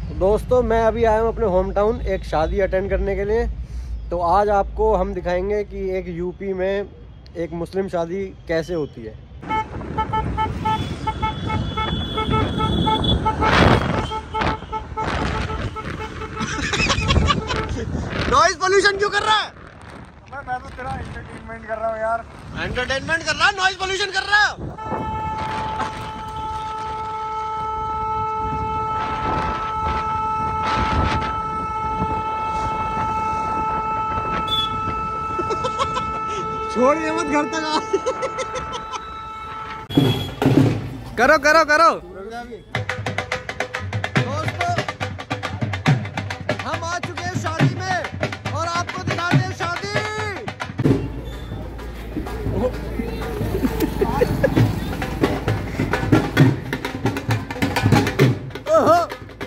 दोस्तों मैं अभी आया हूँ अपने होम टाउन एक शादी अटेंड करने के लिए। तो आज आपको हम दिखाएंगे कि एक यूपी में एक मुस्लिम शादी कैसे होती है। नॉइज पोल्यूशन क्यों कर रहा है? मैं तो तेरा एंटरटेनमेंट कर रहा हूँ यार। एंटरटेनमेंट कर रहा है, नॉइज पोल्यूशन कर रहा है। छोड़ ये मत घर तक करो करो करो। दोस्तों हम आ चुके हैं शादी में और आपको दिखाते हैं शादी। ओहो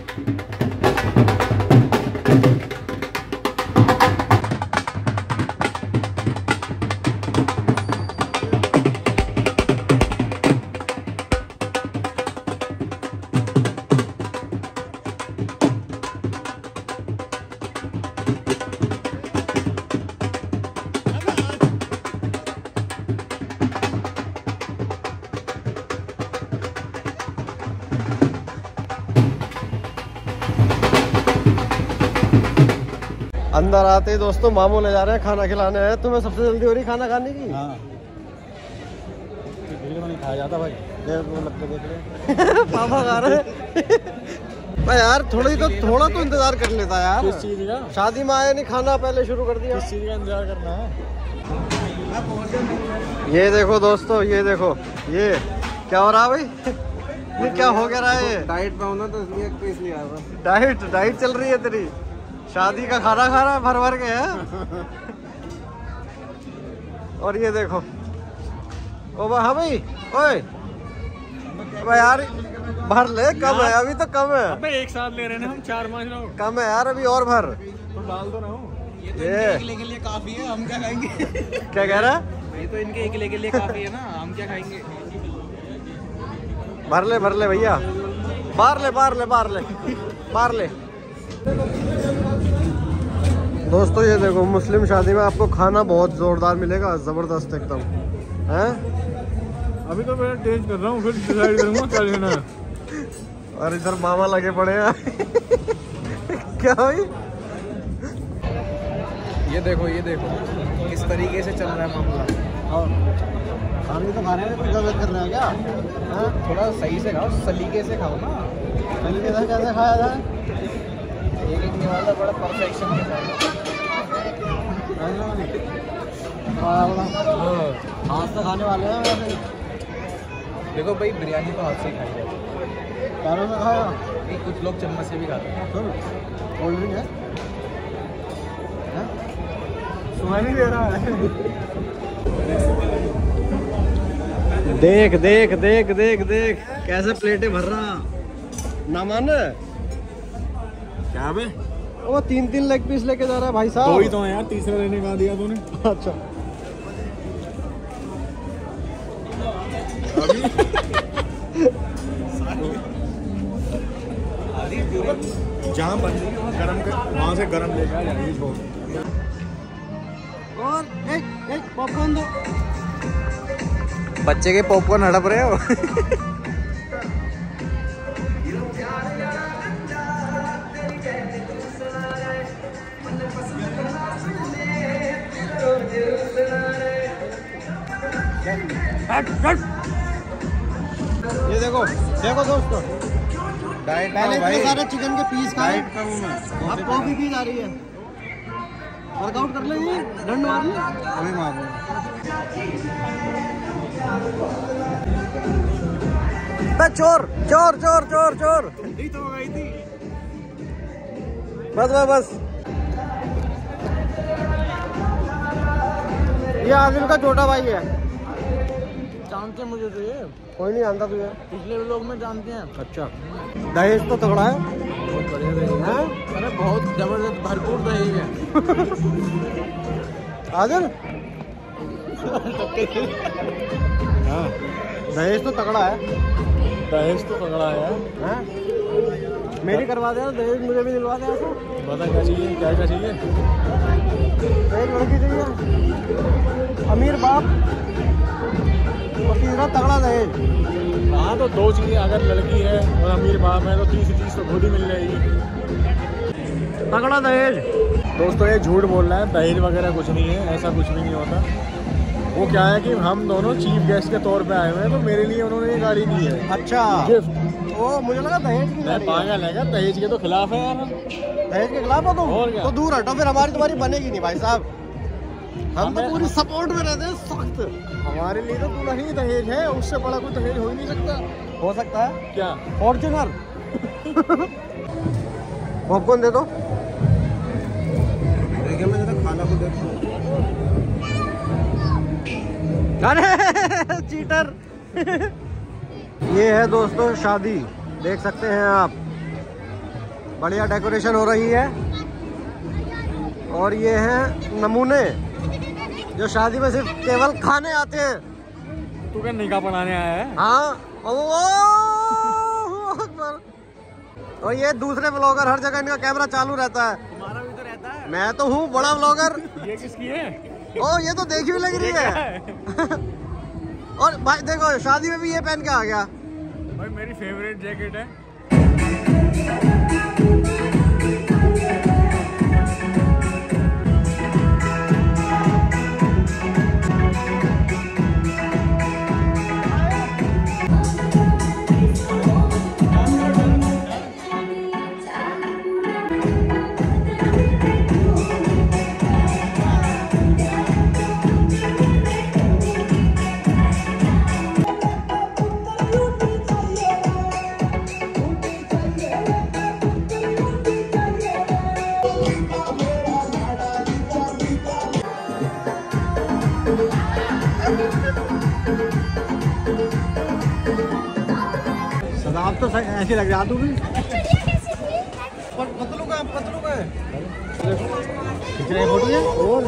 अंदर आते ही दोस्तों मामू ले जा रहे हैं, खाना खिलाने हैं। तुम्हें सबसे जल्दी हो रही खाना खाने की? हाँ। नहीं खाया जाता भाई। पापा खा रहे हैं। यार थोड़ा तो इंतजार कर लेता यार। किस चीज का? शादी में आया नहीं, खाना पहले शुरू कर दिया। किस चीज का इंतजार करना है? ये देखो दोस्तों, ये देखो ये क्या हो रहा है भाई? ये क्या हो गया रहा है? डाइट पे होना तो इसलिए आया था। डाइट चल रही है तेरी? शादी का खाना खा रहा है भर भर के है। और ये देखो ओ हाँ भाई, ओए अबे यार भर ले, कम है अभी तो, कम है। अबे एक साथ ले रहे हैं हम 4-5 लोग। कम है यार अभी, और भर तो डाल दो ना हूँ। ये अकेले के लिए काफी है, हम क्या खाएंगे? क्या कह रहा है? ये तो इनके अकेले के लिए काफी है ना, हम क्या खाएंगे? भर ले भैया, बार ले। दोस्तों ये देखो, मुस्लिम शादी में आपको खाना बहुत जोरदार मिलेगा, जबरदस्त एकदम है। अभी तो मैं टेस्ट कर रहा हूँ, फिर डिसाइड करूंगा क्या लेना है। और इधर मामा लगे पड़े हैं। क्या भाई? ये देखो किस तरीके से चल रहा है मामला। खाने तो खा रहे हैं, कर रहे हैं क्या? थोड़ा सही से खाओ, सलीके से खाओ ना। सलीके से कैसे खाया जाए? एक निवाला बड़ा परफेक्शन के साथ। हाथ से खाने वाले हैं वैसे। देखो भाई, बिरयानी तो हाथ से ही खाई जाती है। पैरों में खाया? नहीं, कुछ लोग चम्मच से भी खाते हैं। कोल्ड ड्रिंक है? सुनाई नहीं दे रहा है। देख कैसे प्लेटें भर रहा ना मान। क्या बे? वो 3 लेग पीस लेके जा रहा है भाई साहब। दो ही तो है यार, तीसरा लेने का दिया तूने। अच्छा जहाँ बन रही है गरम कर, वहाँ से गरम लेके आ जाएगी। छोड़ और एक पॉपकॉर्न दो। बच्चे के पॉपकॉर्न हड़प रहे हो। ये देखो दोस्तों, डाइट पहले भाई, इतने सारे चिकन के पीस खाए, डाइट का हूँ मैं। अब कॉफी पी जा रही है। वर्कआउट कर लेंगे, डंड मार ले। अभी मार रहे चोर। ठंडी तो हो गई थी। बस ये आदिल का छोटा भाई है। जानते हैं मुझे तो ये, कोई नहीं जानता तुझे? पिछले लोग में जानते हैं। अच्छा, दहेज तो तगड़ा है। बहुत बढ़िया दहेज है। अरे बहुत जबरदस्त भरपूर दहेज है। आदिल हाँ, दहेज तो तगड़ा है। दहेज तो तगड़ा है। हैं? मेरी करवा दे, दहेज मुझे भी दिलवा दे। बता क्या चाहिए, क्या क्या चाहिए? एक लड़की चाहिए, अमीर बाप, और तीसरा तगड़ा दहेज। हाँ तो 2 चीज़ें, अगर लड़की है और अमीर बाप है तो 30 चीज़ तो खुद ही मिल जाएगी। तगड़ा दहेज। दोस्तों ये झूठ बोल रहा है, दहेज वगैरह कुछ नहीं है, ऐसा कुछ भी नहीं होता। वो क्या है कि हम दोनों चीफ गेस्ट के तौर पे आए हुए हैं, तो मेरे लिए उन्होंने ये गाड़ी दी है अच्छा गिफ्ट। ओ मुझे लगा दहेज की गाड़ी है। पागल है क्या? दहेज के तो खिलाफ है यार। दहेज के खिलाफ हो तुम? और क्या? तो दूर हटो, फिर हमारी तुम्हारी बनेगी नहीं भाई साहब। हम तो हमें- पूरी सपोर्ट में रहते हैं, सख्त। हमारे लिए तो दुल्हन ही दहेज है, उससे बड़ा कोई दहेज हो ही नहीं सकता। हो सकता है क्या? फॉर्च्यूनर। पॉपकॉर्न दे दो। देखिए मैं जरा खाना को देखता हूँ। अरे चीटर। ये है दोस्तों शादी, देख सकते हैं आप, बढ़िया डेकोरेशन हो रही है। और ये हैं नमूने जो शादी में सिर्फ केवल खाने आते हैं। तू क्या निकाह पढ़ाने आया है? हाँ अल्लाहू अकबर। और ये दूसरे ब्लॉगर, हर जगह इनका कैमरा चालू रहता है। तुम्हारा भी तो रहता है। मैं तो हूँ बड़ा ब्लॉगर। ये किसकी है? ओ ये तो देखी हुई लग रही है। और भाई देखो शादी में भी ये पहन के आ गया। भाई मेरी फेवरेट जैकेट है। आप तो ऐसे लग रहा तू भी। पतलू का है। फोटो है और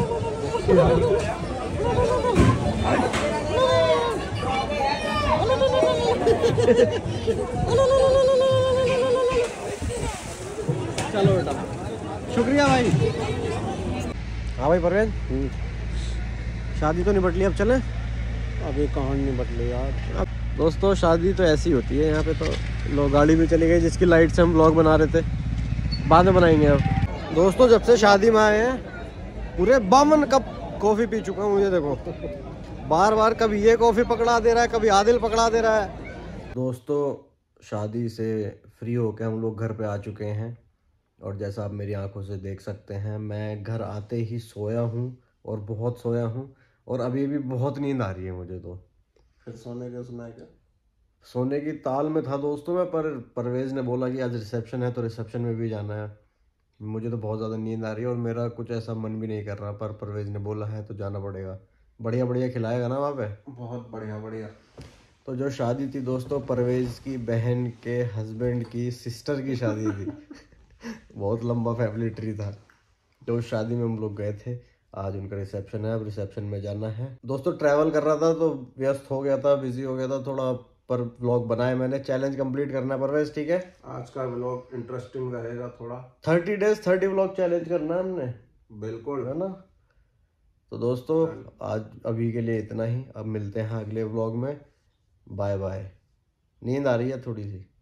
चलो बेटा, शुक्रिया भाई। हाँ भाई परवेज, शादी तो निपट ली, अब चले। अभी कहाँ निपट ली यार। दोस्तों शादी तो ऐसी होती है यहाँ पे, तो लोग गाड़ी में चले गए जिसकी लाइट से हम ब्लॉग बना रहे थे, बाद में बनाएंगे अब। दोस्तों जब से शादी में आए हैं पूरे 52 कप कॉफ़ी पी चुका हूँ। मुझे देखो बार बार कभी ये कॉफ़ी पकड़ा दे रहा है, कभी आदिल पकड़ा दे रहा है। दोस्तों शादी से फ्री होकर हम लोग घर पे आ चुके हैं, और जैसा आप मेरी आंखों से देख सकते हैं मैं घर आते ही सोया हूँ, और बहुत सोया हूँ, और अभी भी बहुत नींद आ रही है मुझे। तो फिर सोने का सुना है क्या? सोने की ताल में था दोस्तों मैं, पर परवेज ने बोला कि आज रिसेप्शन है तो रिसेप्शन में भी जाना है। मुझे तो बहुत ज़्यादा नींद आ रही है और मेरा कुछ ऐसा मन भी नहीं कर रहा, पर परवेज ने बोला है तो जाना पड़ेगा। बढ़िया बढ़िया खिलाएगा ना वहाँ पे? बहुत बढ़िया बढ़िया। तो जो शादी थी दोस्तों, परवेज की बहन के हस्बैंड की सिस्टर की शादी थी। बहुत लंबा फैमिली ट्री था। तो उस शादी में हम लोग गए थे, आज उनका रिसेप्शन है, अब रिसेप्शन में जाना है। दोस्तों ट्रैवल कर रहा था तो व्यस्त हो गया था, बिजी हो गया था थोड़ा, पर व्लॉग बनाए मैंने। चैलेंज कंप्लीट करना है परवेज, ठीक है? आज का व्लॉग इंटरेस्टिंग रहेगा थोड़ा। 30 डेज 30 व्लॉग चैलेंज करना है हमने, बिल्कुल है ना? तो दोस्तों आज अभी के लिए इतना ही, अब मिलते हैं अगले व्लॉग में। Bye bye. नींद आ रही है थोड़ी सी।